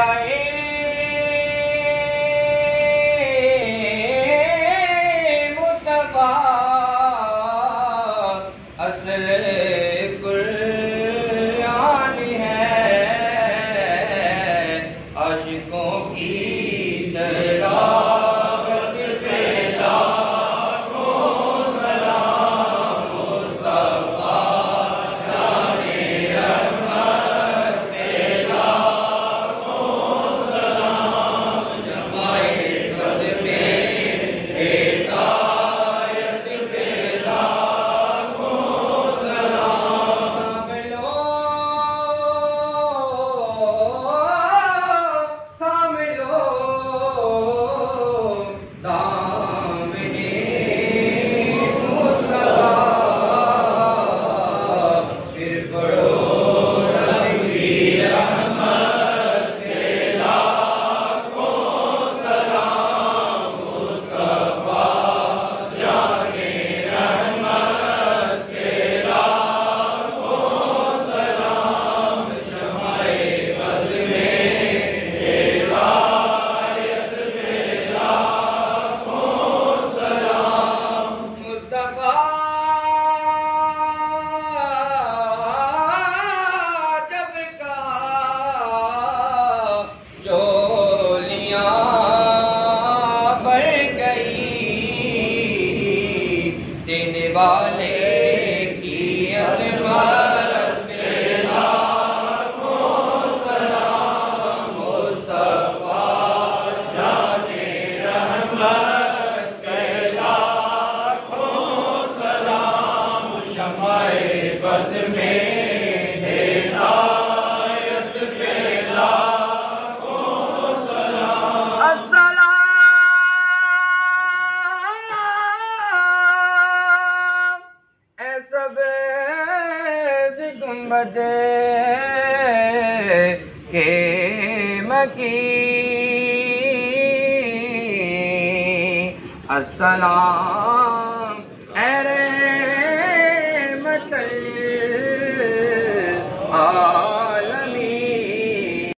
आए मुस्तफा असल कुरान है, आशिकों की तलावत पे लाखों सलाम मुस्तफा जाने रहमत पे लाखों सलाम, जमाए बज़ में हिदायत पे लाखों सलाम। थाम लो दामने मुस्तफा, फिर पढ़ो नबी रहमत पे लाखों सलाम मुस्तफा जाने रहमत पे लाखों सलाम, शमाए बज़ में हिदायत पे लाखों सलाम। मुस्तफा जब कहा चोलियां बढ़ गई, देने वाले की अज़मत पे लाखों सलाम मुस्तफा जाने रहमत पे लाखों सलाम, शमाए बज़ में हिदायत पे लाखों सलाम। अस्सलाम ऐ सब्ज़ गुंबद के मकी, अस्सलाम